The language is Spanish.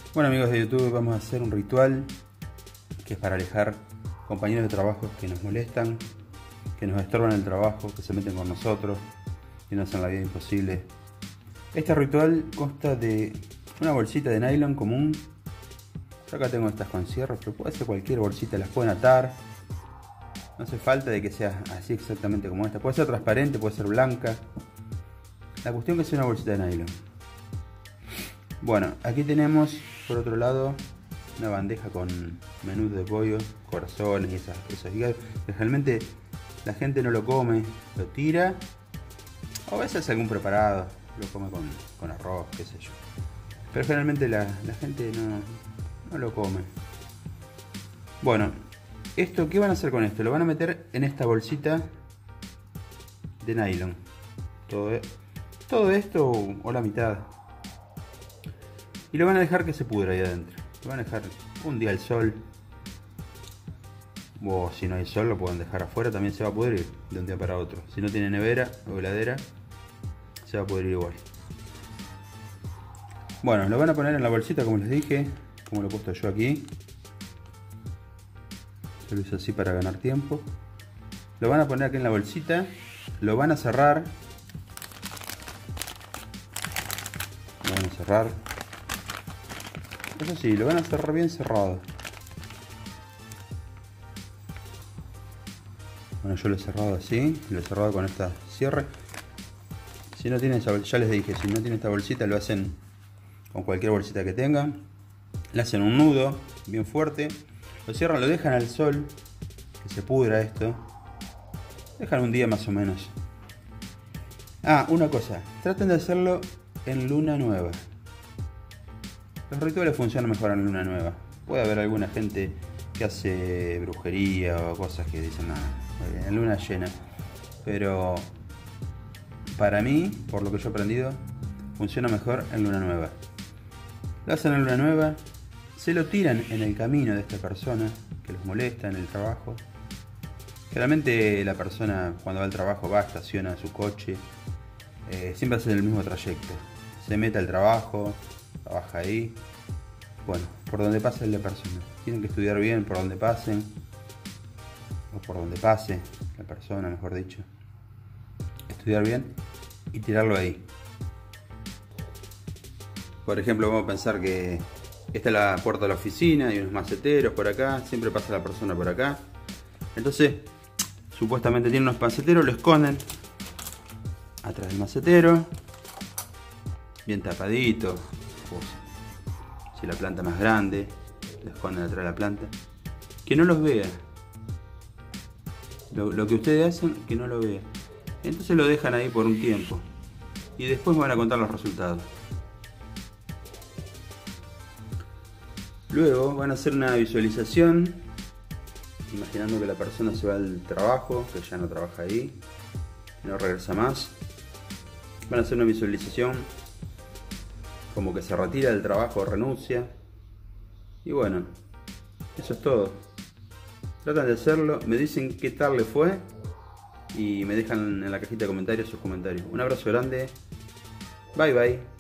Bueno, amigos de YouTube, vamos a hacer un ritual que es para alejar compañeros de trabajo que nos molestan, que nos estorban el trabajo, que se meten con nosotros y nos hacen la vida imposible. Este ritual consta de una bolsita de nylon común. Yo acá tengo estas con cierres, pero puede ser cualquier bolsita, las pueden atar. No hace falta de que sea así exactamente como esta. Puede ser transparente, puede ser blanca. La cuestión es que sea una bolsita de nylon. Bueno, aquí tenemos por otro lado una bandeja con menús de pollo, corazones y esos hígados. Realmente la gente no lo come, lo tira. O a veces algún preparado lo come con arroz, qué sé yo. Pero generalmente la gente no lo come. Bueno, ¿qué van a hacer con esto? Lo van a meter en esta bolsita de nylon. Todo esto o la mitad. Y lo van a dejar que se pudra ahí adentro. Lo van a dejar un día al sol. O si no hay sol lo pueden dejar afuera, también se va a pudrir de un día para otro. Si no tiene nevera o heladera, se va a pudrir igual. Bueno, lo van a poner en la bolsita como les dije, como lo he puesto yo aquí. Yo lo hice así para ganar tiempo. Lo van a poner aquí en la bolsita, lo van a cerrar. Lo van a cerrar. Eso sí, lo van a cerrar bien cerrado. Bueno, yo lo he cerrado así, lo he cerrado con esta cierre. Si no tienen, ya les dije, si no tienen esta bolsita lo hacen con cualquier bolsita que tengan. Le hacen un nudo bien fuerte, lo cierran, lo dejan al sol, que se pudra esto. Dejan un día más o menos. Una cosa, traten de hacerlo en luna nueva. Los rituales funcionan mejor en luna nueva. Puede haber alguna gente que hace brujería o cosas que dicen en luna llena. Pero para mí, por lo que yo he aprendido, funciona mejor en luna nueva. Lo hacen en luna nueva, se lo tiran en el camino de esta persona que los molesta en el trabajo. Generalmente la persona cuando va al trabajo estaciona su coche, siempre hace el mismo trayecto. Se mete al trabajo, trabaja ahí. Bueno, por donde pase la persona. Tienen que estudiar bien por donde pasen. O por donde pase la persona, mejor dicho. Estudiar bien y tirarlo ahí. Por ejemplo, vamos a pensar que esta es la puerta de la oficina y unos maceteros por acá. Siempre pasa la persona por acá. Entonces, supuestamente tiene unos maceteros, lo esconden atrás del macetero. Bien tapadito. Si la planta más grande, lo esconden atrás de la planta. Que no los vea. Lo que ustedes hacen, que no lo vea. Entonces lo dejan ahí por un tiempo. Y después van a contar los resultados. Luego van a hacer una visualización. Imaginando que la persona se va al trabajo, que ya no trabaja ahí. No regresa más. Van a hacer una visualización como que se retira del trabajo o renuncia. Y bueno, eso es todo. Tratan de hacerlo, me dicen qué tal le fue y me dejan en la cajita de comentarios sus comentarios. Un abrazo grande, bye bye.